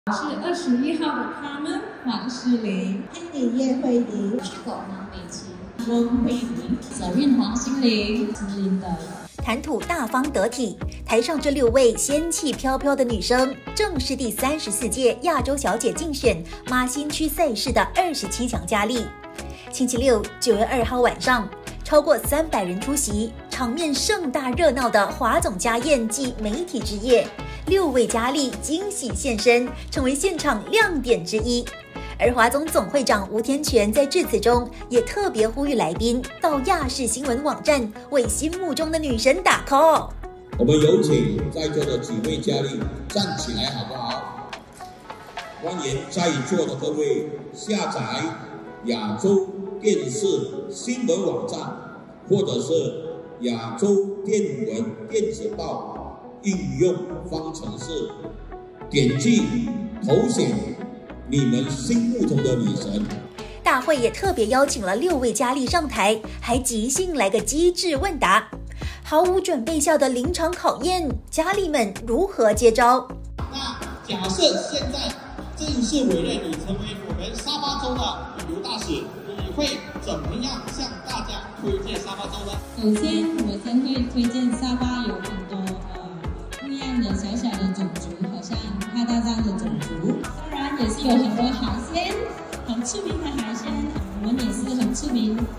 我是21号的他们黄诗玲、 安妮叶慧仪、 狗毛美琪、温慧妮、小韵黄心凌、金琳的。 谈吐大方得体，台上这6位仙气飘飘的女生，正是第34届亚洲小姐竞选马新区赛事的27强佳丽。星期六9月2号晚上，超过300人出席，场面盛大热闹的华总家宴暨媒体之夜，6位佳丽惊喜现身，成为现场亮点之一。而华总总会长吴天全在致辞中也特别呼吁来宾到亚视新闻网站为心目中的女神打 call。 我们有请在座的几位佳丽站起来好不好？欢迎在座的各位下载亚洲电视新闻网站，或者是亚洲电文电子报应用方程式，点击投选你们心目中的女神。 大会也特别邀请了6位佳丽上台，还即兴来个机智问答，毫无准备下的临场考验，佳丽们如何接招？ 那假设现在正式委任你成为我们沙巴州的旅游大使，你会怎么样向大家推荐沙巴州呢？ 首先，我先会推荐沙巴有很多不一样的小小的种族，好像哈达藏的种族，当然也是有很多海鲜，很出名的海鲜，我们也是很出名的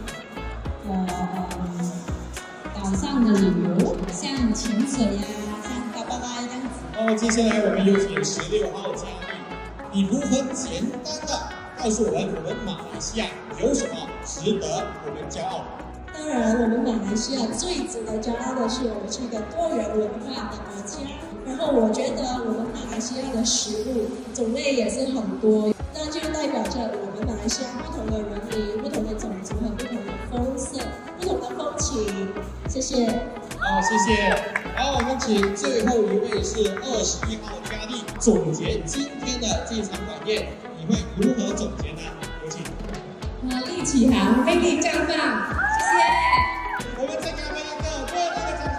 岛上的旅游，像潜水呀，像嘎巴拉这样子。 接下来我们有请16号佳丽，你如何简单的告诉我们马来西亚有什么值得我们骄傲？ 当然，我们马来西亚最值得骄傲的是，我们是一个多元文化的国家。然后，我觉得我们马来西亚的食物种类也是很多，那就代表着我们马来西亚不同的人民、不同的种族和不同的风色、不同的风情。谢谢。 好，谢谢。好，我们请最后一位是21号佳丽总结今天的这场晚宴，你会如何总结呢？有请。 活力起航，魅力绽放。谢谢。 我们再给他们一个热烈的掌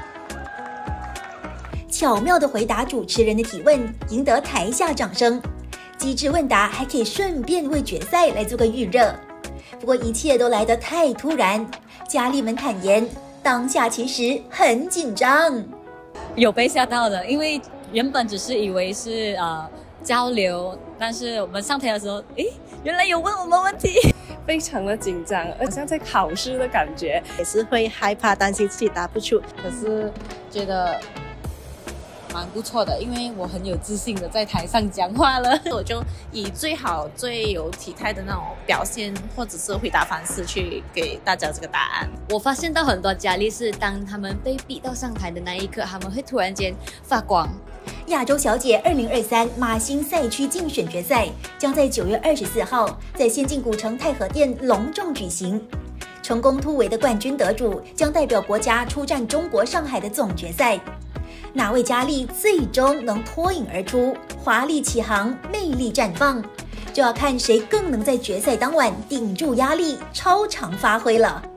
声。 巧妙地回答主持人的提问，赢得台下掌声。机智问答还可以顺便为决赛来做个预热。不过一切都来得太突然，佳丽们坦言，当下其实很紧张， 有被吓到的，因为原本只是以为是交流，但是我们上台的时候，原来有问我们问题， 非常的紧张，好像在考试的感觉， 也是会害怕，担心自己答不出。 可是觉得蛮不错的，因为我很有自信的在台上讲话了。 我就以最好最有体态的那种表现或者是回答方式去给大家这个答案。 我发现到很多佳丽是当他们被逼到上台的那一刻，他们会突然间发光。 亚洲小姐2023马新赛区竞选决赛将在9月24号在先进古城太和殿隆重举行。成功突围的冠军得主将代表国家出战中国上海的总决赛。哪位佳丽最终能脱颖而出，华丽起航，魅力绽放，就要看谁更能在决赛当晚顶住压力，超常发挥了。